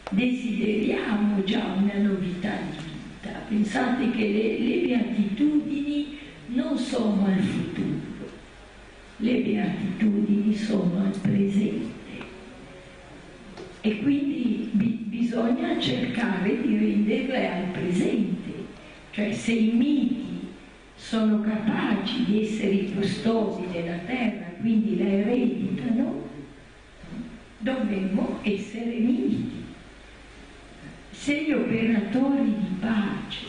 desideriamo già una novità di vita. Pensate che le beatitudini non sono al futuro, le beatitudini sono al presente, e quindi bisogna cercare di renderle al presente. Cioè, se i miti sono capaci di essere i custodi della terra, quindi la ereditano, dovremmo essere miti. Se gli operatori di pace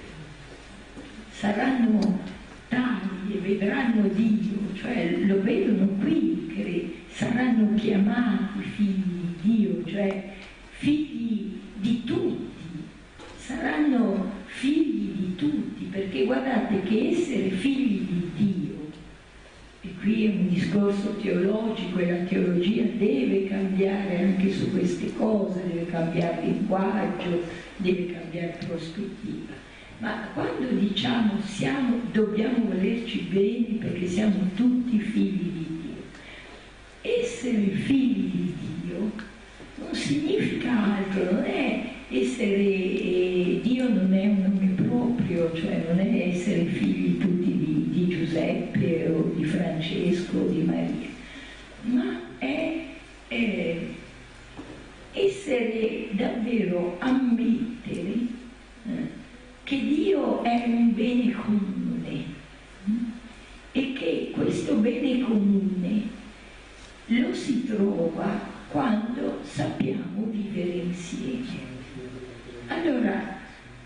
saranno tali e vedranno Dio, cioè lo vedono qui, che saranno chiamati figli di Dio, cioè figli di tutti, saranno figli di tutti, perché guardate che essere figli di Dio, e qui è un discorso teologico e la teologia deve cambiare anche su queste cose, deve cambiare linguaggio, deve cambiare prospettiva, ma quando diciamo dobbiamo volerci bene perché siamo tutti figli di Dio, essere figli di Dio non significa altro, non è essere, Dio non è un nome proprio, cioè non è essere figli tutti di Giuseppe o di Francesco o di Maria, ma è essere davvero, ammettere che Dio è un bene comune e che questo bene comune lo si trova quando sappiamo vivere insieme. Allora,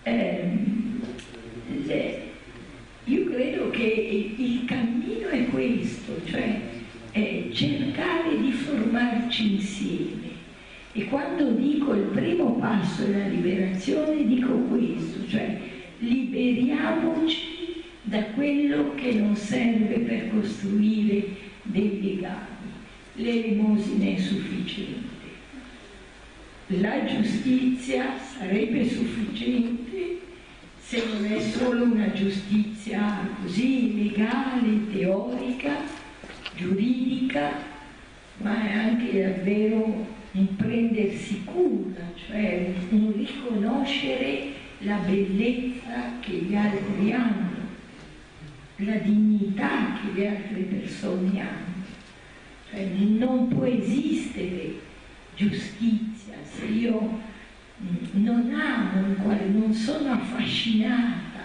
io credo che il cammino è questo, cioè cercare di formarci insieme. E quando dico il primo passo della liberazione, dico questo, cioè liberiamoci da quello che non serve per costruire dei legami. L'elemosina è sufficiente. La giustizia sarebbe sufficiente se non è solo una giustizia così legale, teorica, giuridica, ma è anche davvero un prendersi cura, cioè un riconoscere la bellezza che gli altri hanno, la dignità che le altre persone hanno. Cioè, non può esistere giustizia se io non amo, non sono affascinata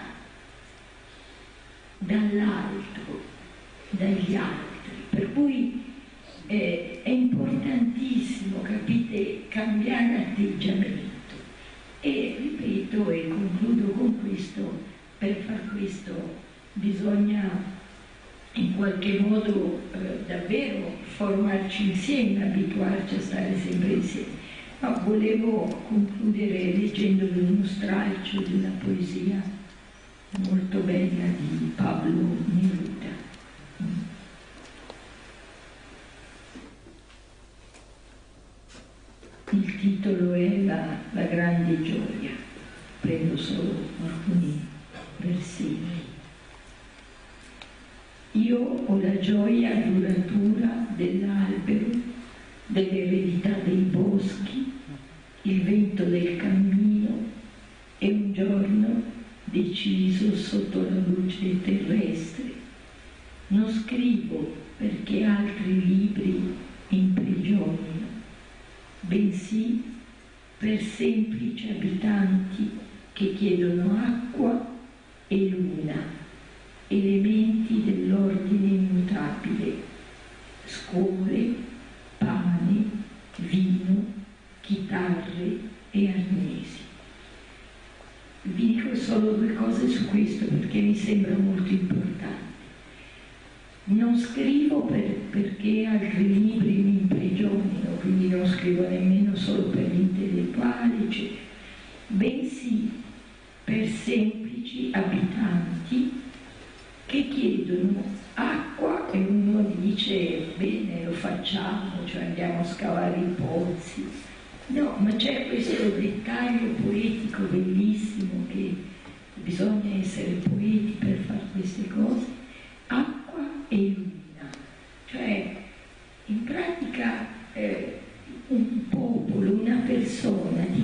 dall'altro, dagli altri. Per cui è importantissimo, capite, cambiare atteggiamento. E ripeto e concludo con questo, per far questo bisogna in qualche modo davvero formarci insieme, abituarci a stare sempre insieme. Ma volevo concludere leggendovi uno stralcio di una poesia molto bella di Pablo Neruda. Il titolo è La grande gioia. Prendo solo alcuni versini. Io ho la gioia duratura dell'albero, dell'eredità dei boschi, il vento del cammino e un giorno deciso sotto la luce terrestre. Non scrivo perché altri libri imprigionino, bensì per semplici abitanti che chiedono acqua e luna, elementi dell'ordine immutabile, scole, pane, vino, chitarre e arnesi. Vi dico solo due cose su questo perché mi sembra molto importante. Non scrivo perché altri libri mi imprigionino, quindi non scrivo nemmeno solo per gli intellettuali, eccetera, bensì per semplici abitanti che chiedono acqua e uno gli dice bene, lo facciamo, cioè andiamo a scavare i pozzi. No, ma c'è questo dettaglio poetico bellissimo che bisogna essere poeti per fare queste cose, acqua e luna, cioè in pratica un popolo, una persona di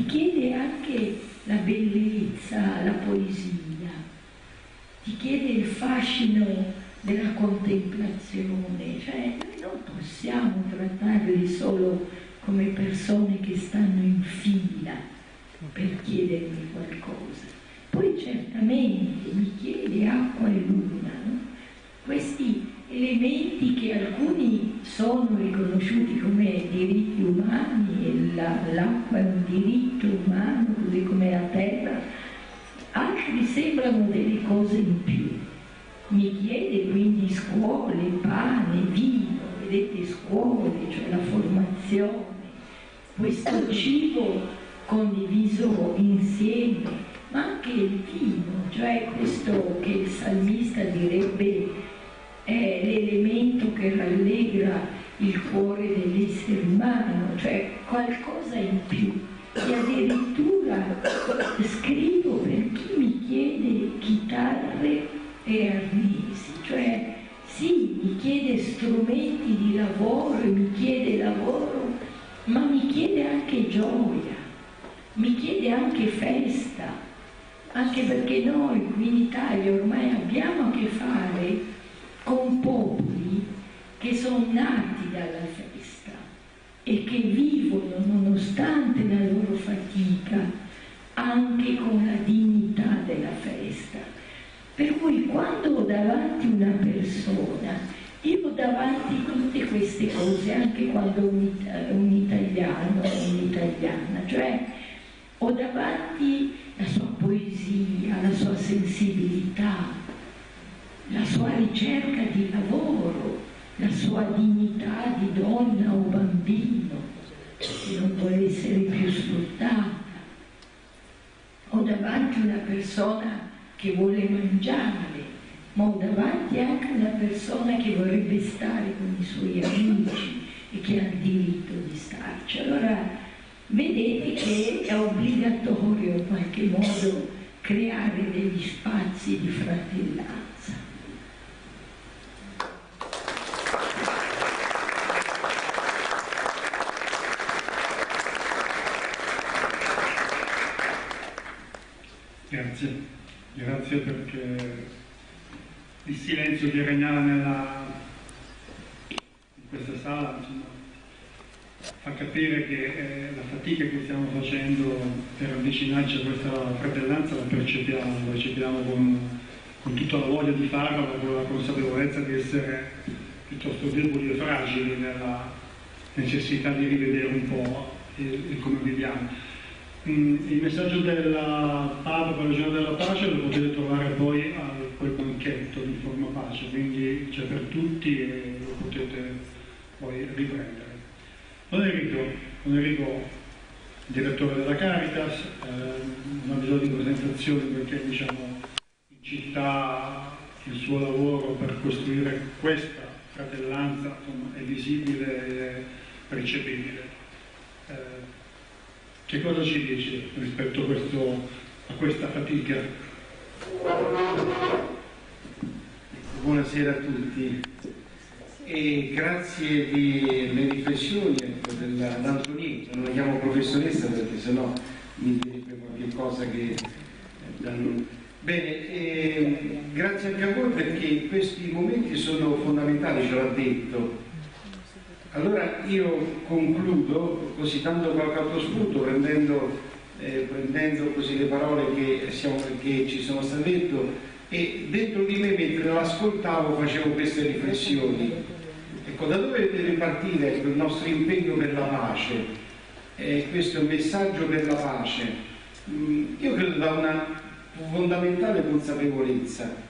la poesia, ti chiede il fascino della contemplazione, cioè noi non possiamo trattarli solo come persone che stanno in fila per chiedermi qualcosa. Poi certamente mi chiede acqua e luna, no? Questi elementi che alcuni sono riconosciuti come diritti umani, e l'acqua è un diritto umano, così come la terra, altri sembrano delle cose in più. Mi chiede quindi scuole, pane, vino, vedete, scuole, cioè la formazione, questo cibo condiviso insieme, ma anche il vino, cioè questo che il salmista direbbe è l'elemento che rallegra il cuore dell'essere umano, cioè qualcosa in più. E addirittura scrivo per chi mi chiede chitarre e arnesi, cioè sì, mi chiede strumenti di lavoro e mi chiede lavoro, ma mi chiede anche gioia, mi chiede anche festa, anche perché noi qui in Italia ormai abbiamo a che fare con popoli che sono nati dalla festa e che vivono, nonostante la loro fatica, anche con la dignità della festa. Per cui quando ho davanti una persona, io ho davanti tutte queste cose, anche quando un italiano o un'italiana, cioè ho davanti la sua poesia, la sua sensibilità, la sua ricerca di lavoro, la sua dignità di donna o bambino, che non vuole essere più sfruttata. Ho davanti una persona che vuole mangiare, ma ho davanti anche una persona che vorrebbe stare con i suoi amici e che ha il diritto di starci. Allora vedete che è obbligatorio in qualche modo creare degli spazi di fratellanza. Grazie perché il silenzio che regnava in questa sala, insomma, fa capire che la fatica che stiamo facendo per avvicinarci a questa fratellanza la percepiamo con tutta la voglia di farlo, ma con la consapevolezza di essere piuttosto deboli e fragili nella necessità di rivedere un po' il come viviamo. Il messaggio della Papa per la giornata della pace lo potete trovare poi a quel banchetto di Forma Pace, quindi c'è per tutti e lo potete poi riprendere. Don Enrico, direttore della Caritas, non ha bisogno di presentazioni perché diciamo in città il suo lavoro per costruire questa fratellanza insomma, è visibile e percepibile. Che cosa ci dice rispetto a questa fatica? Buonasera a tutti e grazie delle riflessioni dell'Antonino. Non la chiamo professoressa perché sennò mi direbbe qualche cosa che... Bene, grazie anche a voi perché questi momenti sono fondamentali, ce l'ha detto. Allora io concludo così dando qualche altro spunto, prendendo così le parole che ci sono state dette e dentro di me mentre l'ascoltavo facevo queste riflessioni. Ecco, da dove deve partire il nostro impegno per la pace? Questo è un messaggio per la pace. Io credo da una fondamentale consapevolezza.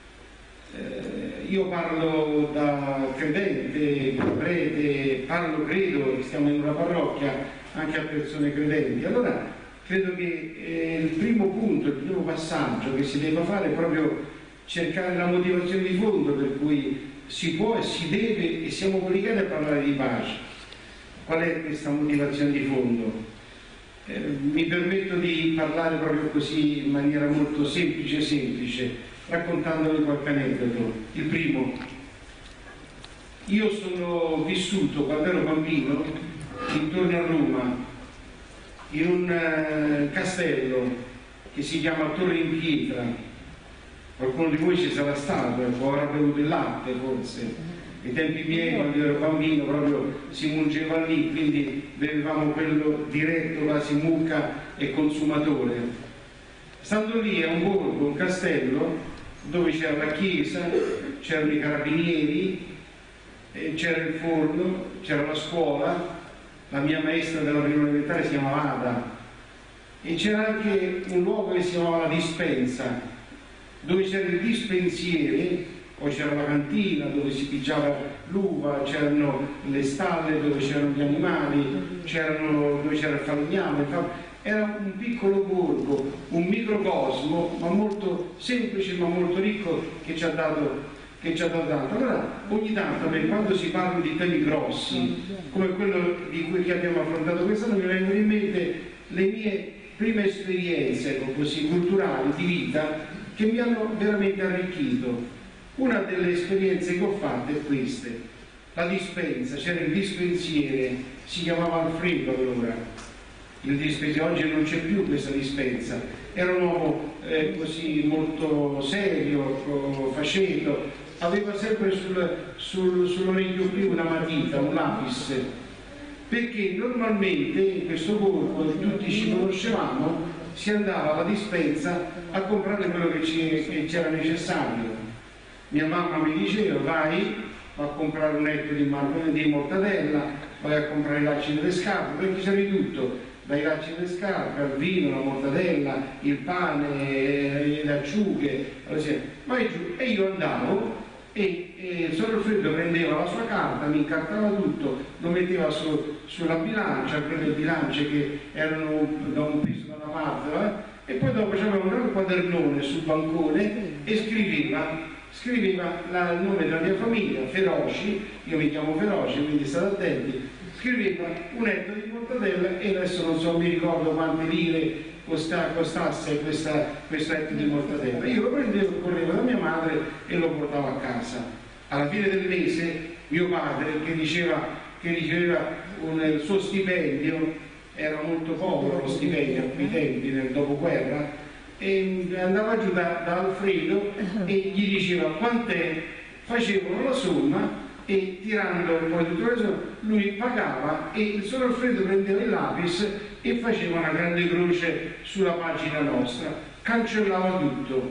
Io parlo da credente, da prete, credo, stiamo in una parrocchia anche a persone credenti. Allora credo che il primo punto, il primo passaggio che si deve fare è proprio cercare la motivazione di fondo per cui si può e si deve e siamo obbligati a parlare di pace. Qual è questa motivazione di fondo? Mi permetto di parlare proprio così in maniera molto semplice, raccontandovi qualche aneddoto. Il primo, io sono vissuto quando ero bambino intorno a Roma in un castello che si chiama Torre in Pietra. Qualcuno di voi ci sarà stato, avrà bevuto il latte forse. Ai tempi miei, quando ero bambino, proprio si mungeva lì, quindi bevevamo quello diretto, quasi mucca e consumatore. Stando lì è un borgo, un castello, dove c'era la chiesa, c'erano i carabinieri, c'era il forno, c'era la scuola, la mia maestra della prima elementare si chiamava Ada, e c'era anche un luogo che si chiamava la dispensa, dove c'era il dispensiere. Poi c'era la cantina dove si pigiava l'uva, c'erano le stalle dove c'erano gli animali, dove c'era il falegname. Era un piccolo borgo, un microcosmo, ma molto semplice, ma molto ricco, che ci ha dato tanto. Allora, ogni tanto, quando si parla di temi grossi, come quello di cui che abbiamo affrontato quest'anno, mi vengono in mente le mie prime esperienze, così, culturali, di vita, che mi hanno veramente arricchito. Una delle esperienze che ho fatto è questa, la dispensa, c'era il dispensiere, si chiamava Alfredo allora, il dispensiere, oggi non c'è più questa dispensa, era un uomo così molto serio, faceto, aveva sempre sull'orecchio qui una matita, un lapis, perché normalmente in questo borgo tutti ci conoscevamo, si andava alla dispensa a comprare quello che c'era necessario. Mia mamma mi diceva vai a comprare un etto di mortadella, vai a comprare i lacci delle scarpe, perché c'era di tutto, dai lacci delle scarpe al vino, la mortadella, il pane, le acciughe, vai giù. E io andavo e il Sor Alfredo prendeva la sua carta, mi incartava tutto, lo metteva sulla bilancia, quelle bilance che erano da un peso da una parte, e poi dopo c'aveva un grande quadernone sul bancone e scriveva il nome della mia famiglia, Feroci, io mi chiamo Feroci, quindi state attenti, scriveva un etto di mortadella e adesso non so, mi ricordo quante lire costasse questo etto di mortadella. Io lo prendevo, correvo da mia madre e lo portavo a casa. Alla fine del mese mio padre, che riceveva il suo stipendio, era molto povero lo stipendio a quei tempi, nel dopoguerra, e andava giù da Alfredo e gli diceva quant'è, facevano la somma e tirando poi tutto il resto lui pagava e il Sor Alfredo prendeva il lapis e faceva una grande croce sulla pagina nostra, cancellava tutto.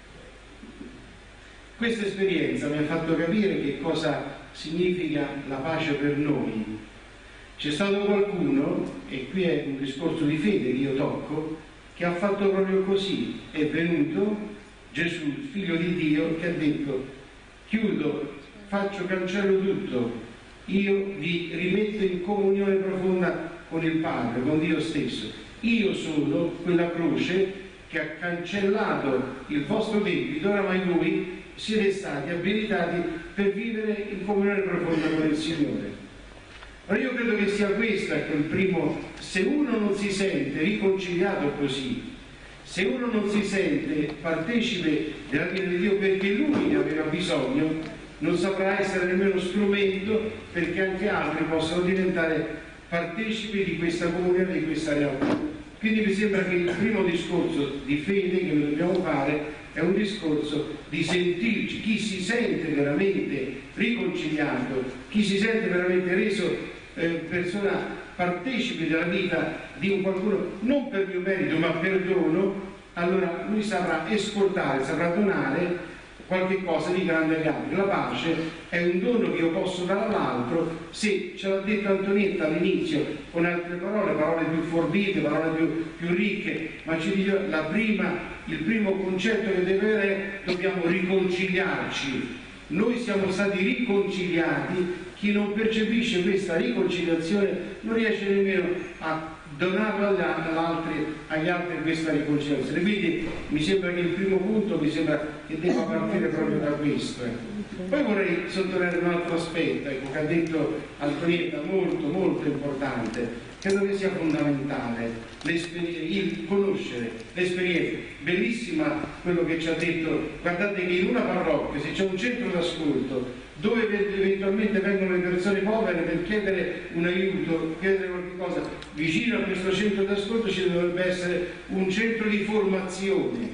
Questa esperienza mi ha fatto capire che cosa significa la pace per noi. C'è stato qualcuno, e qui è un discorso di fede che io tocco, che ha fatto proprio così. È venuto Gesù, il figlio di Dio, che ha detto chiudo, cancello tutto, io vi rimetto in comunione profonda con il Padre, con Dio stesso. Io sono quella croce che ha cancellato il vostro debito, oramai voi siete stati abilitati per vivere in comunione profonda con il Signore. Allora io credo che sia questo, ecco, il primo. Se uno non si sente riconciliato così, se uno non si sente partecipe della vita di Dio perché lui ne aveva bisogno, non saprà essere nemmeno strumento perché anche altri possano diventare partecipi di questa comunione, di questa realtà. Quindi mi sembra che il primo discorso di fede che noi dobbiamo fare è un discorso di sentirci, chi si sente veramente riconciliato, chi si sente veramente reso persona partecipe della vita di un qualcuno, non per mio merito ma per dono, allora lui saprà esportare, saprà donare qualche cosa di grande agli altri. La pace è un dono che io posso dare all'altro, se ce l'ha detto Antonietta all'inizio, con altre parole più forbite, parole più ricche, ma ci dice il primo concetto che deve avere è dobbiamo riconciliarci. Noi siamo stati riconciliati, chi non percepisce questa riconciliazione non riesce nemmeno a donarlo agli altri questa riconciliazione. Quindi mi sembra che il primo punto mi sembra che debba partire proprio da questo. Poi vorrei sottolineare un altro aspetto, ecco, che ha detto Antonietta, molto molto importante. Credo che sia fondamentale il conoscere l'esperienza. Bellissima quello che ci ha detto. Guardate che in una parrocchia, se c'è un centro d'ascolto dove eventualmente vengono le persone povere per chiedere un aiuto, chiedere qualche qualcosa. Vicino a questo centro d'ascolto ci dovrebbe essere un centro di formazione,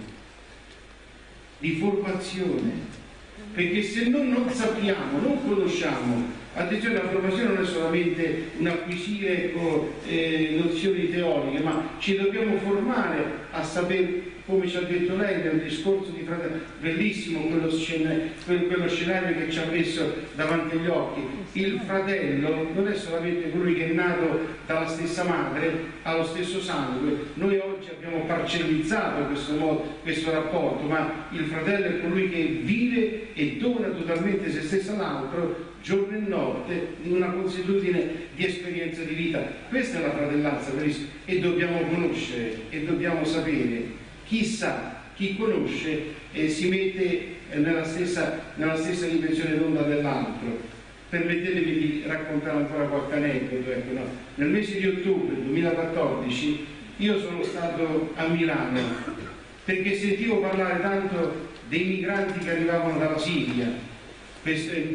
perché se non sappiamo, non conosciamo. Attenzione, la formazione non è solamente un acquisire nozioni teoriche, ma ci dobbiamo formare a sapere, come ci ha detto lei nel discorso di fratello, bellissimo quello scenario che ci ha messo davanti agli occhi. Il fratello non è solamente colui che è nato dalla stessa madre, ha lo stesso sangue. Noi oggi abbiamo parcellizzato questo rapporto, ma il fratello è colui che vive e dona totalmente se stesso all'altro, giorno e notte, in una consuetudine di esperienza di vita. Questa è la fratellanza, e dobbiamo conoscere e dobbiamo sapere. Chi sa, chi conosce si mette nella stessa dimensione d'onda dell'altro. Permettetemi di raccontare ancora qualche aneddoto. Ecco, no? Nel mese di ottobre 2014 io sono stato a Milano perché sentivo parlare tanto dei migranti che arrivavano dalla Siria. Nel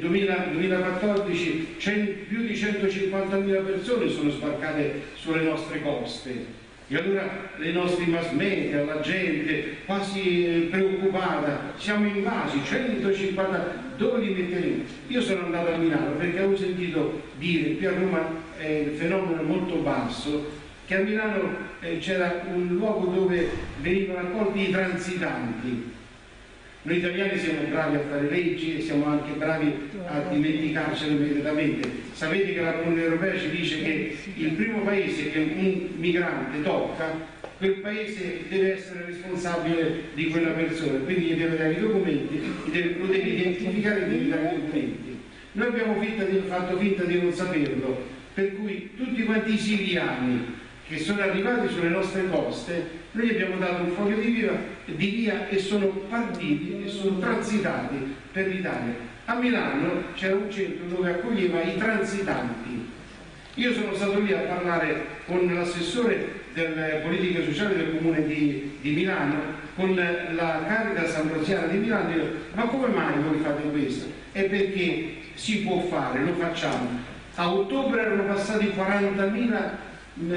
2014 più di 150.000 persone sono sbarcate sulle nostre coste. E allora le nostre mass media, la gente quasi preoccupata, siamo invasi, 150, dove li metteremo? Io sono andato a Milano perché avevo sentito dire, qui a Roma il fenomeno è molto basso, che a Milano c'era un luogo dove venivano accolti i transitanti. Noi italiani siamo bravi a fare leggi e siamo anche bravi a dimenticarcelo immediatamente. Sapete che la Comunità Europea ci dice che il primo paese che un migrante tocca, quel paese deve essere responsabile di quella persona, quindi gli deve dare i documenti, lo deve identificare e deve dare i documenti. Noi abbiamo fatto finta di non saperlo, per cui tutti quanti i siriani che sono arrivati sulle nostre coste, noi abbiamo dato un foglio di via e sono partiti e sono transitati per l'Italia. A Milano c'era un centro dove accoglieva i transitanti. Io sono stato lì a parlare con l'assessore delle politiche sociali del comune di Milano, con la Caritas Ambrosiana di Milano, e dico, ma come mai voi fate questo? È perché si può fare, lo facciamo. A ottobre erano passati 40.000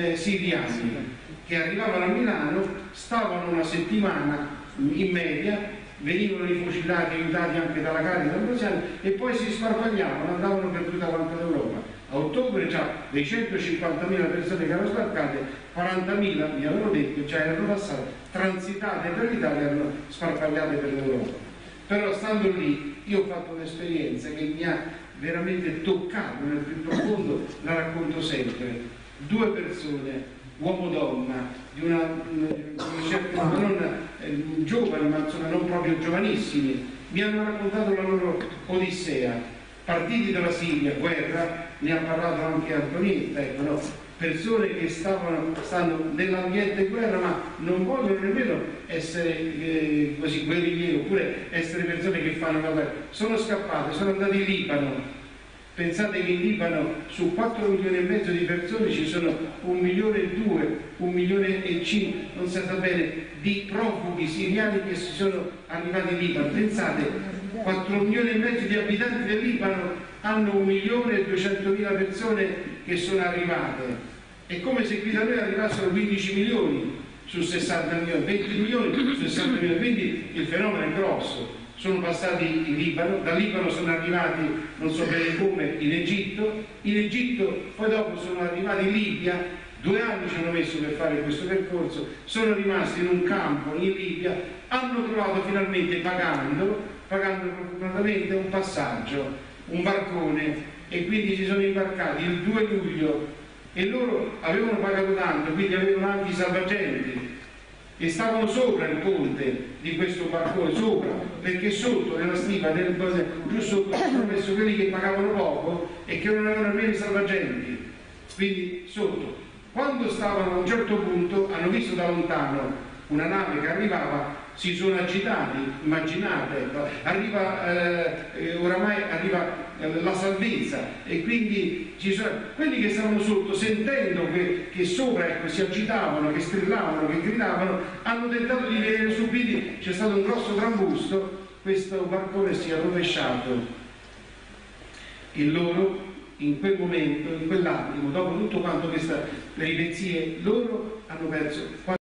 siriani che arrivavano a Milano, stavano una settimana in media, venivano rifucillati, aiutati anche dalla Caritas Ambrosiana e poi si sparpagliavano, andavano per tutta quanta l'Europa. A ottobre già dei 150.000 persone che erano sbarcate, 40.000 mi avevano detto, già erano passate, transitate per l'Italia, erano sparpagliate per l'Europa. Però stando lì io ho fatto un'esperienza che mi ha veramente toccato nel più profondo, la racconto sempre. 2 persone, uomo-donna, di una certa, non giovani, ma insomma non proprio giovanissimi, mi hanno raccontato la loro odissea. Partiti dalla Siria, guerra, ne ha parlato anche Antonietta, ecco, no? Persone che stanno nell'ambiente guerra, ma non vogliono nemmeno essere così guerriglieri, oppure essere persone che fanno la guerra. Sono scappate, sono andati in Libano. Pensate che in Libano su 4,5 milioni di persone ci sono 1,2 milioni, 1,5 milioni, non si sa bene, di profughi siriani che si sono arrivati in Libano. Pensate, 4,5 milioni di abitanti del Libano hanno 1.200.000 persone che sono arrivate. È come se qui da noi arrivassero 15 milioni su 60 milioni, 20 milioni su 60 milioni, quindi il fenomeno è grosso. Sono passati in Libano, da Libano sono arrivati, non so bene come, in Egitto poi dopo sono arrivati in Libia, 2 anni ci hanno messo per fare questo percorso, sono rimasti in un campo in Libia, hanno trovato finalmente, pagando fortunatamente un passaggio, un barcone, e quindi si sono imbarcati il 2 luglio e loro avevano pagato tanto, quindi avevano anche i salvagenti e stavano sopra il ponte di questo barcone, sopra, perché sotto nella stiva, giù sotto, hanno messo quelli che pagavano poco e che non avevano nemmeno i salvagenti, quindi sotto. Quando stavano a un certo punto hanno visto da lontano una nave che arrivava, si sono agitati, immaginate, oramai arriva la salvezza, e quindi quelli che stavano sotto, sentendo che sopra, ecco, si agitavano, che strillavano, che gridavano, hanno tentato di venire subiti, c'è stato un grosso trambusto, questo barcone si è rovesciato e loro in quel momento, in quell'attimo, dopo tutto quanto queste peripezie, loro hanno perso